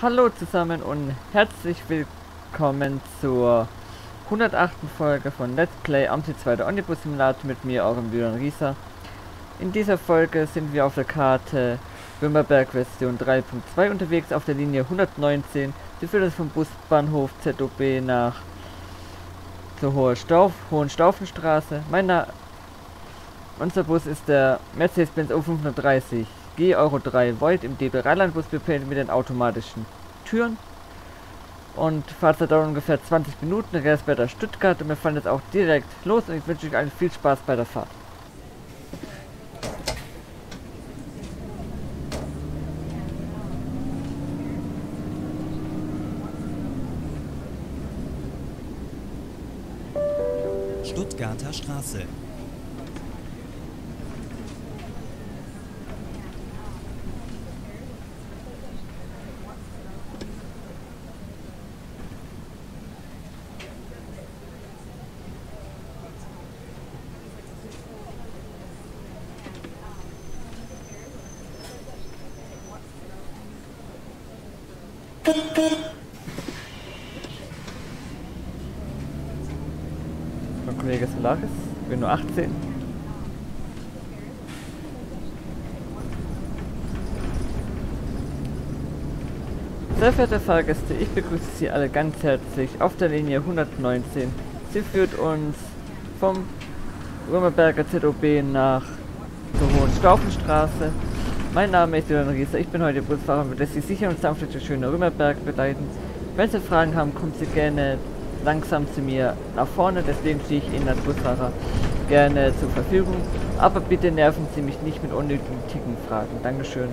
Hallo zusammen und herzlich willkommen zur 108. Folge von Let's Play Amsi 2. Omnibus Simulator mit mir, eurem Björn Rieser. In dieser Folge sind wir auf der Karte Römerberg Version 3.2 unterwegs auf der Linie 119. Sie führt uns vom Busbahnhof ZOB nach zur Hohenstaufenstraße. Unser Bus ist der Mercedes-Benz O530 G Euro 3 Void im DB Rheinland-Bus mit den automatischen Türen. Und Fahrzeit dauert ungefähr 20 Minuten, Gersberger Stuttgart, und wir fahren jetzt auch direkt los und ich wünsche euch allen viel Spaß bei der Fahrt. Stuttgarter Straße. Mein Kollege Solaris, ich bin nur 18. Sehr verehrte Fahrgäste, ich begrüße Sie alle ganz herzlich auf der Linie 119. Sie führt uns vom Römerberger ZOB nach zur Hohenstaufenstraße. Mein Name ist Björn Rieser, ich bin heute Busfahrer und werde Sie sicher und sanft durch den schönen Römerberg begleiten. Wenn Sie Fragen haben, kommen Sie gerne langsam zu mir nach vorne, deswegen stehe ich Ihnen als Busfahrer gerne zur Verfügung. Aber bitte nerven Sie mich nicht mit unnötigen Fragen. Dankeschön.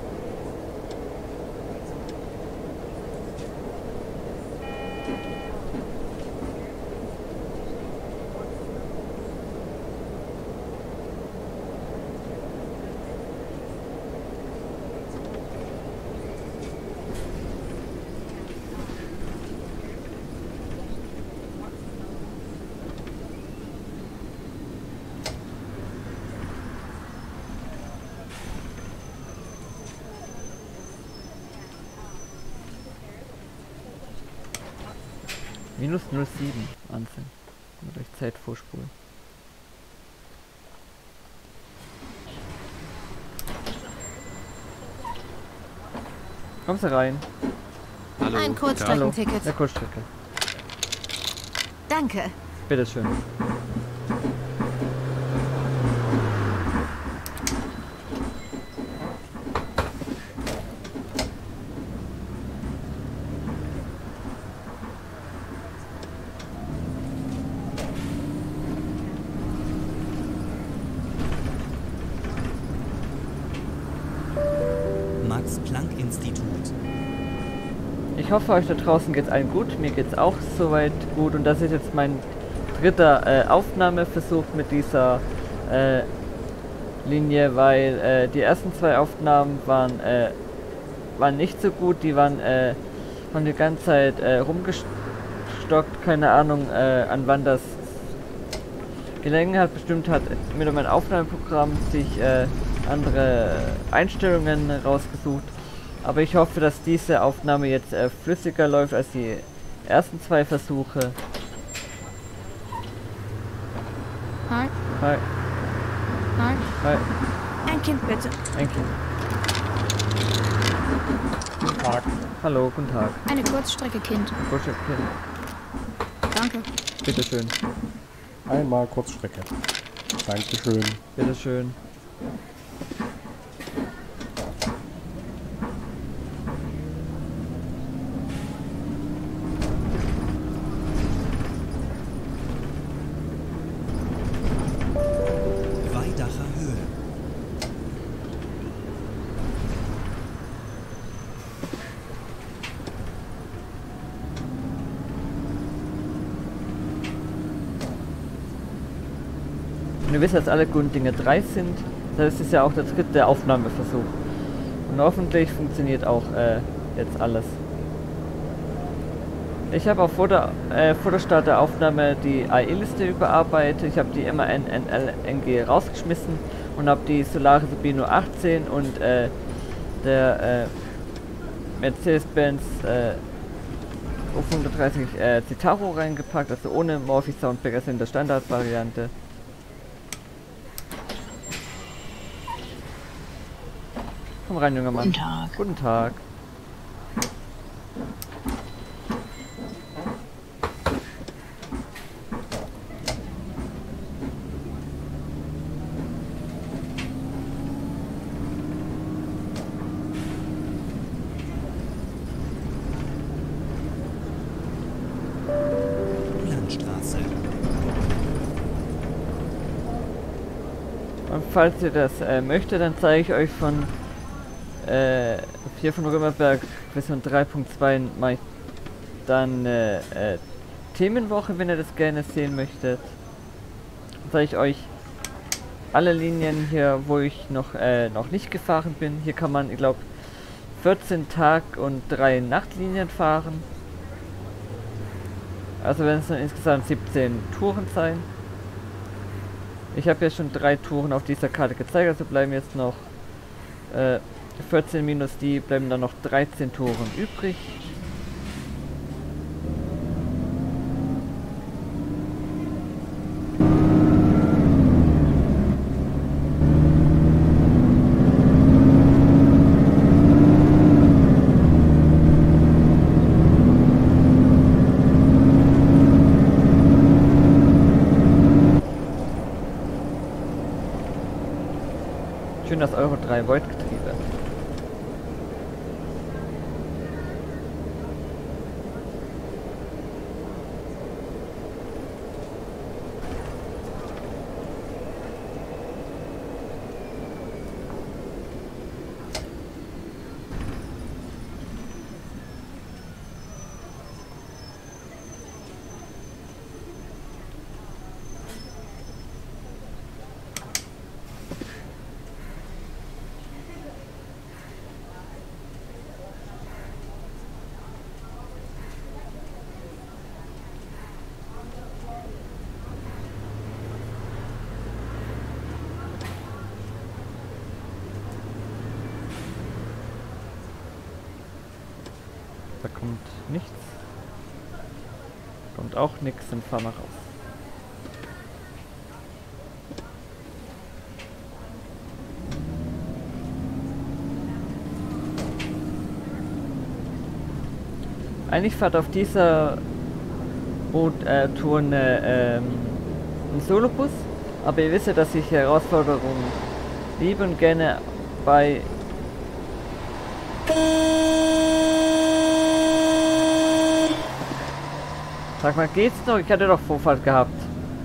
Minus 07, Wahnsinn. Und durch Zeit vorspulen. Kommen Sie rein. Hallo. Ein Kurzstreckenticket. Eine Kurzstrecke. Danke. Bitteschön. Max-Planck-Institut. Ich hoffe, euch da draußen geht's allen gut. Mir geht's auch soweit gut. Und das ist jetzt mein dritter Aufnahmeversuch mit dieser Linie, weil die ersten zwei Aufnahmen waren nicht so gut. Die waren die ganze Zeit rumgestockt. Keine Ahnung, an wann das gelegen hat. Bestimmt hat mit meinem Aufnahmeprogramm sich andere Einstellungen rausgesucht. Aber ich hoffe, dass diese Aufnahme jetzt flüssiger läuft als die ersten zwei Versuche. Hi. Hi. Hi. Hi. Ein Kind bitte. Ein Kind. Guten Tag. Hallo, guten Tag. Eine Kurzstrecke, Kind. Kurzstrecke, Kind. Danke. Bitteschön. Einmal Kurzstrecke. Dankeschön. Bitteschön. Weidacher Höhe. Und ihr wisst, dass alle guten Dinge 3 sind. Das ist ja auch der dritte Aufnahmeversuch. Und hoffentlich funktioniert auch jetzt alles. Ich habe auch vor der Start der Aufnahme die AI-Liste überarbeitet. Ich habe die MAN NLNG rausgeschmissen und habe die Solaris Urbino 18 und der Mercedes-Benz U130 Citaro reingepackt, also ohne Morphy Soundpack, also in der Standardvariante. Komm rein, junger Mann. Guten Tag. Guten Tag. Landstraße. Und falls ihr das möchtet, dann zeige ich euch von hier von Römerberg Version 3.2 mache ich dann Themenwoche, wenn ihr das gerne sehen möchtet. Dann zeige ich euch alle Linien hier, wo ich noch nicht gefahren bin. Hier kann man, ich glaube, 14 Tag- und 3 Nachtlinien fahren. Also werden es dann insgesamt 17 Touren sein. Ich habe ja schon 3 Touren auf dieser Karte gezeigt, also bleiben jetzt noch 14 minus die, bleiben dann noch 13 Touren übrig. Schön das Euro 3 Volt Getriebe. Da kommt nichts. Kommt auch nichts, dann fahren wir raus. Eigentlich fährt auf dieser Tour ein Solobus, aber ihr wisst ja, dass ich Herausforderungen liebe und gerne bei Sag mal, geht's noch? Ich hatte doch Vorfahrt gehabt.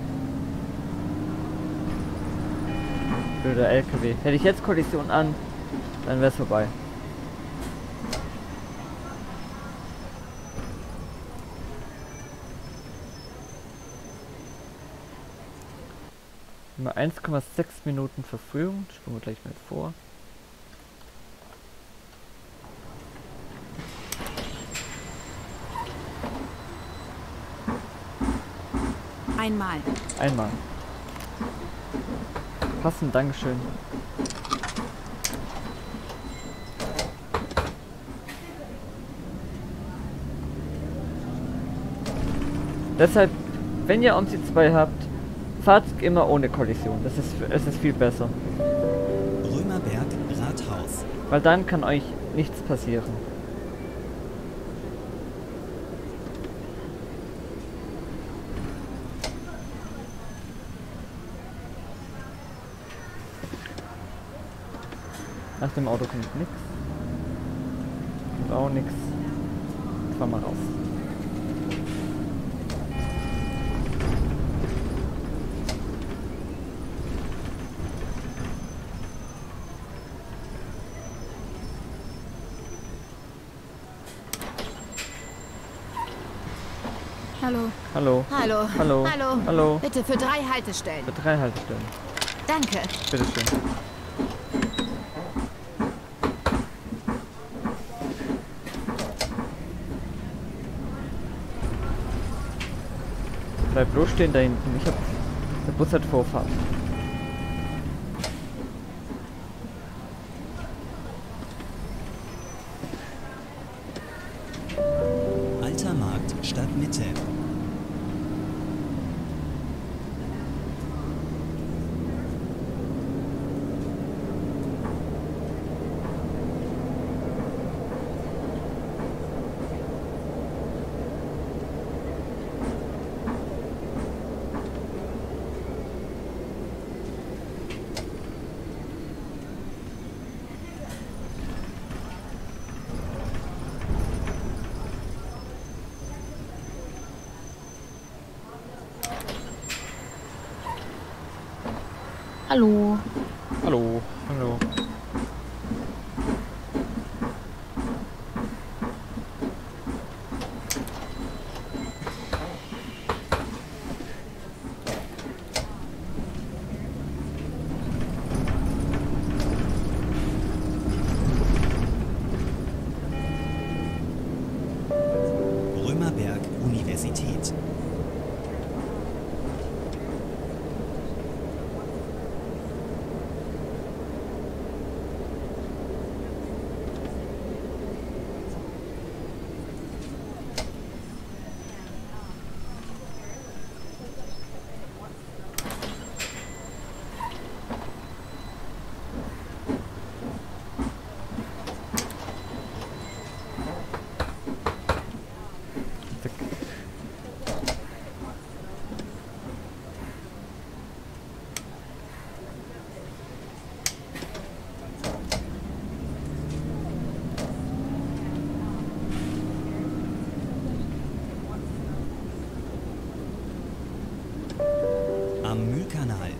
Blöder LKW. Hätte ich jetzt Kollision an, dann wär's vorbei. Immer 1,6 Minuten Verfügung. Springen wir gleich mal vor. Einmal. Einmal. Passend, Dankeschön. Deshalb, wenn ihr OMSI 2 habt, fahrt immer ohne Kollision. Es ist viel besser. Römerberg Rathaus. Weil dann kann euch nichts passieren. Nach dem Auto kommt nichts. Und auch nichts. Fahr mal raus. Hallo. Hallo. Hallo. Hallo. Hallo. Hallo. Bitte für 3 Haltestellen. Für 3 Haltestellen. Danke. Bitteschön. Bleib bloß stehen da hinten. Der Bus hat Vorfahrt. Stadtmitte. Hallo. Hallo. Hallo. Römerberg Universität. Am Mühlkanal.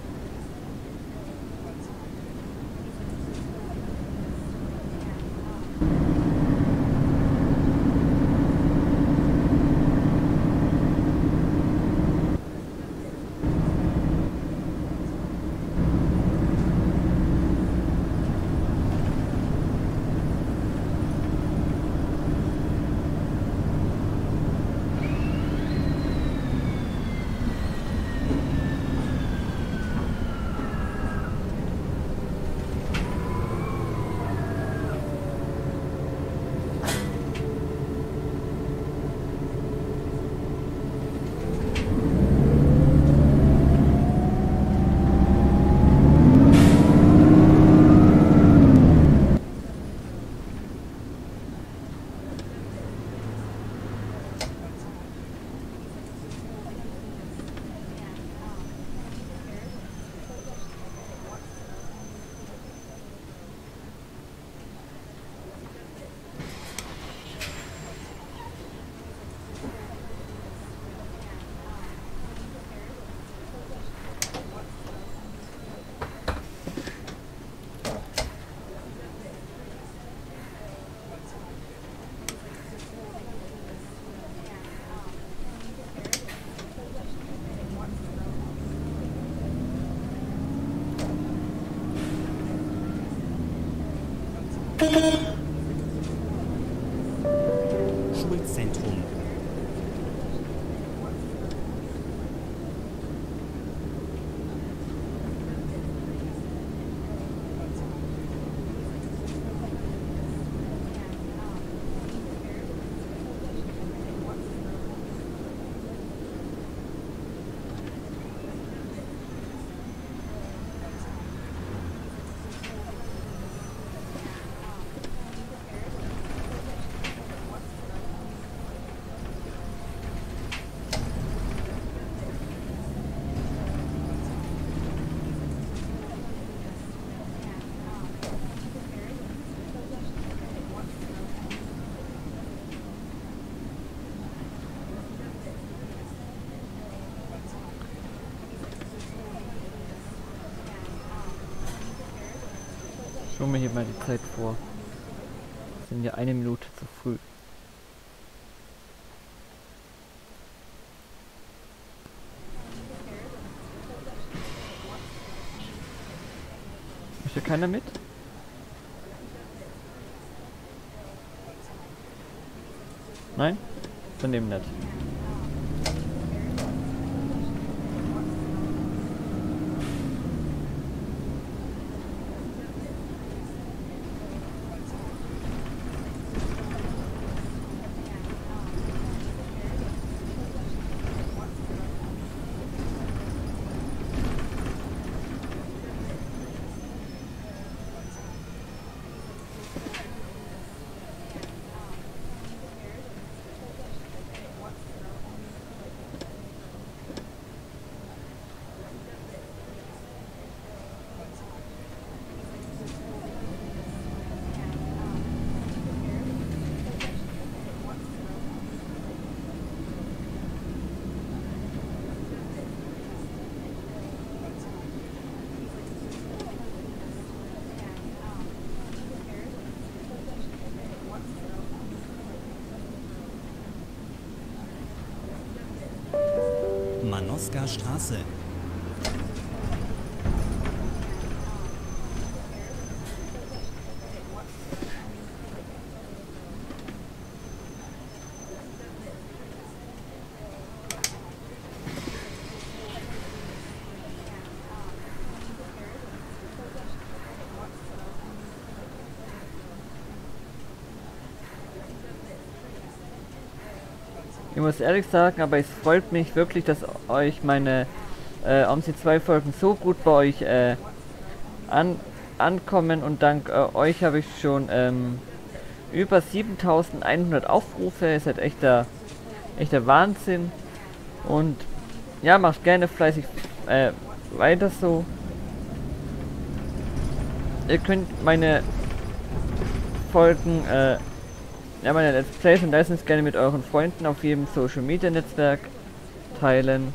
Schulzentrum. Schauen wir hier mal die Zeit vor. Wir sind ja 1 Minute zu früh. Möchte keiner mit? Nein? Dann eben nicht. Manoska Straße. Ich muss ehrlich sagen, aber es freut mich wirklich, dass euch meine OMSI 2 Folgen so gut bei euch ankommen, und dank euch habe ich schon über 7100 Aufrufe. Ist halt echter Wahnsinn. Und ja, macht gerne fleißig weiter so. Ihr könnt meine Folgen ja, meine Let's Plays und Lessons gerne mit euren Freunden auf jedem Social Media Netzwerk teilen.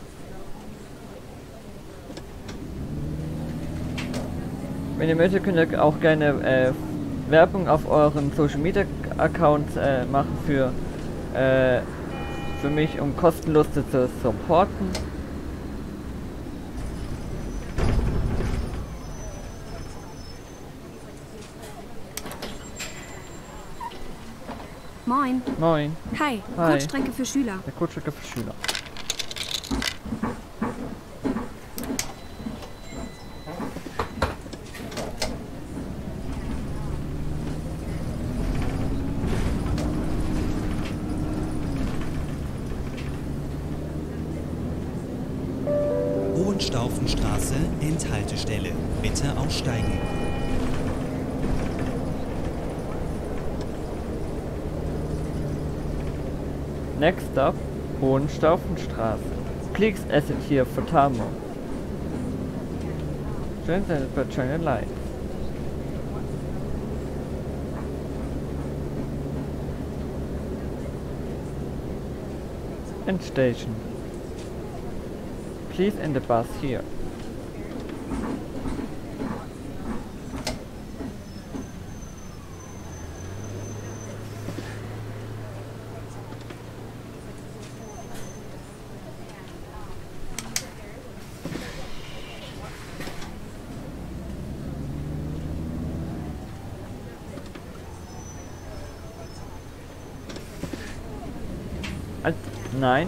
Wenn ihr möchtet, könnt ihr auch gerne Werbung auf euren Social Media Accounts machen für mich, um kostenlos zu supporten. Moin. Moin. Hi. Hi. Kurzstrecke für Schüler. Der Kurzstrecke für Schüler. Hohenstaufenstraße, Endhaltestelle. Bitte aussteigen. Next stop, Hohenstaufenstraße. Please exit here for Tamo. Translated by China Light. End station. Please end the bus here. Nein.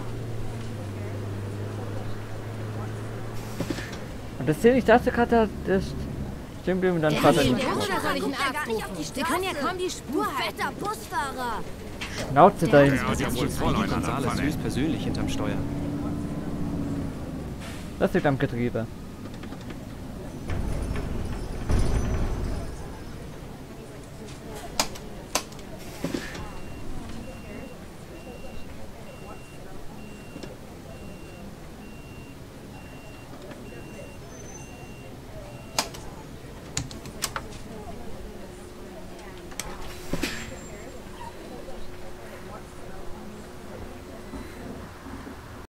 Und das sehe ich, dachte gerade, das stimmt mit deinem Vater nicht. Sie können ja kaum die Spur halten. Fetter Busfahrer. Schnauze da hinten. Ja, ja wohl voll einer Gonzales davon, ey. höchstpersönlich hinterm Steuer. Das liegt am Getriebe.